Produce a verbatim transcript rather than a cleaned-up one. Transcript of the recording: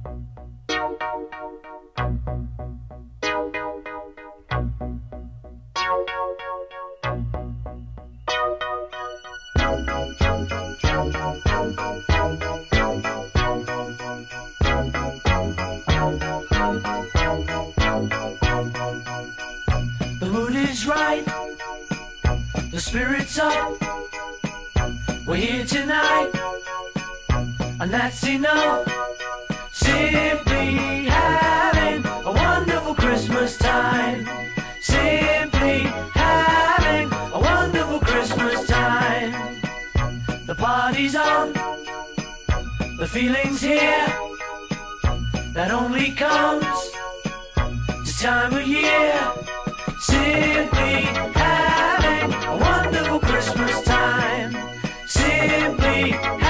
The mood is right, the spirit's up. We're here tonight, and that's enough. Simply having a wonderful Christmas time. Simply having a wonderful Christmas time. The party's on, the feeling's here. That only comes this time of year. Simply having a wonderful Christmas time. Simply